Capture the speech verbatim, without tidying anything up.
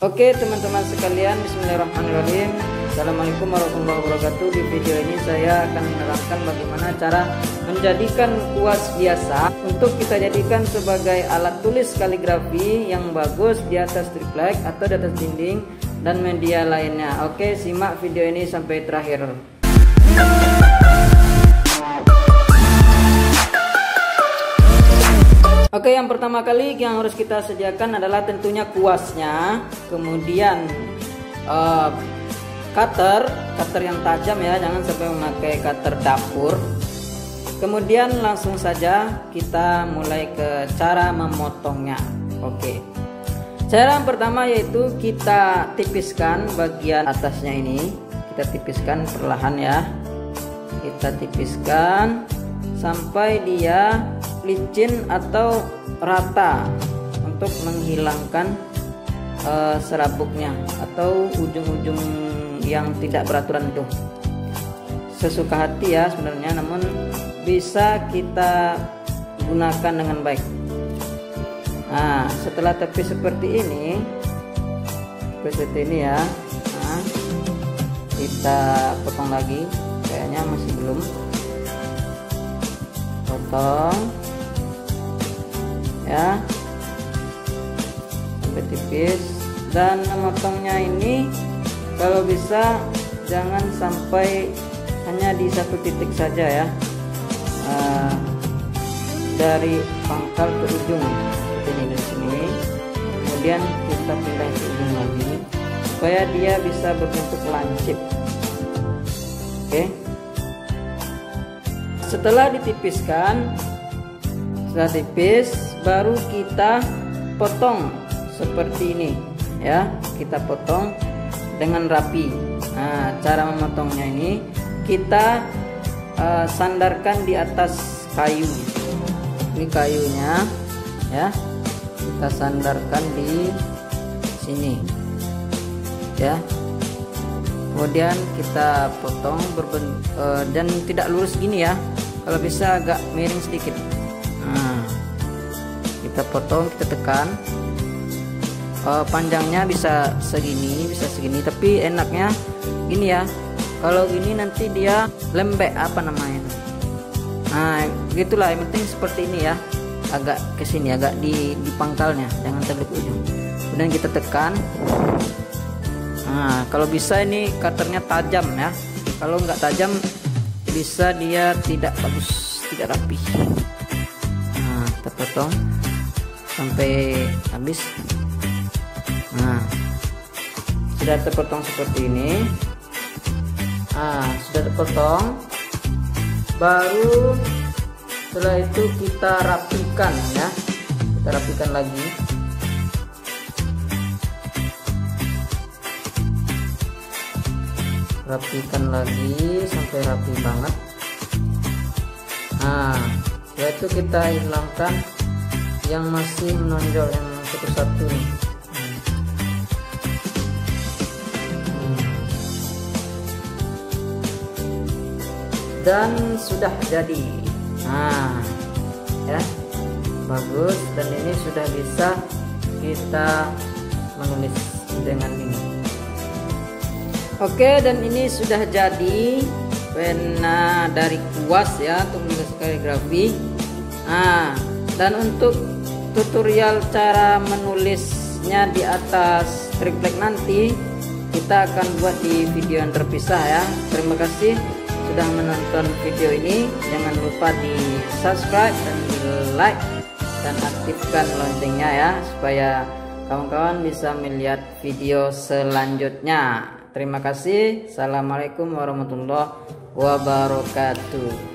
Oke teman-teman sekalian, bismillahirrahmanirrahim. Assalamualaikum warahmatullahi wabarakatuh. Di video ini saya akan menerangkan bagaimana cara menjadikan kuas biasa untuk kita jadikan sebagai alat tulis kaligrafi yang bagus di atas triplek atau di atas dinding dan media lainnya. Oke, simak video ini sampai terakhir. Oke, yang pertama kali yang harus kita sediakan adalah tentunya kuasnya, kemudian uh, cutter, cutter yang tajam ya, jangan sampai memakai cutter dapur. Kemudian langsung saja kita mulai ke cara memotongnya. Oke, cara yang pertama yaitu kita tipiskan bagian atasnya ini, kita tipiskan perlahan ya, kita tipiskan sampai dia licin atau rata untuk menghilangkan uh, serabuknya atau ujung-ujung yang tidak beraturan itu. Sesuka hati ya sebenarnya, namun bisa kita gunakan dengan baik. Nah, setelah tepis seperti ini, seperti ini ya, nah, kita potong lagi. Kayaknya masih belum. Potong ya sampai tipis, dan memotongnya ini kalau bisa jangan sampai hanya di satu titik saja ya, uh, dari pangkal ke ujung seperti ini dari sini, kemudian kita pindah ke ujung lagi supaya dia bisa berbentuk lancip. Oke, setelah ditipiskan, setelah tipis baru kita potong seperti ini ya, kita potong dengan rapi. Nah, cara memotongnya ini kita uh, sandarkan di atas kayu. Ini kayunya ya, kita sandarkan di sini ya, kemudian kita potong berbentuk uh, dan tidak lurus gini ya, kalau bisa agak miring sedikit. Nah, kita potong, kita tekan. Uh, panjangnya bisa segini, bisa segini, tapi enaknya gini ya. Kalau gini nanti dia lembek, apa namanya itu. Nah, gitulah, yang penting seperti ini ya. Agak ke sini, agak di, di pangkalnya, jangan terlalu ke ujung. Kemudian kita tekan. Nah, kalau bisa ini cutternya tajam ya. Kalau nggak tajam bisa dia tidak bagus, tidak rapi. Nah, kita potong sampai habis. Nah, sudah terpotong seperti ini. Nah, sudah terpotong, baru setelah itu kita rapikan ya, kita rapikan lagi. Rapikan lagi sampai rapi banget. Nah, setelah itu kita hilangkan yang masih menonjol, yang satu-satu nih. Dan sudah jadi. Nah ya, bagus, dan ini sudah bisa kita menulis dengan ini. Oke, dan ini sudah jadi pena dari kuas ya untuk menulis kaligrafi. Nah, dan untuk tutorial cara menulisnya di atas triplek nanti kita akan buat di video yang terpisah ya. Terima kasih sudah menonton video ini. Jangan lupa di subscribe dan di like dan aktifkan loncengnya ya, supaya kawan-kawan bisa melihat video selanjutnya. Terima kasih. Assalamualaikum warahmatullahi wabarakatuh.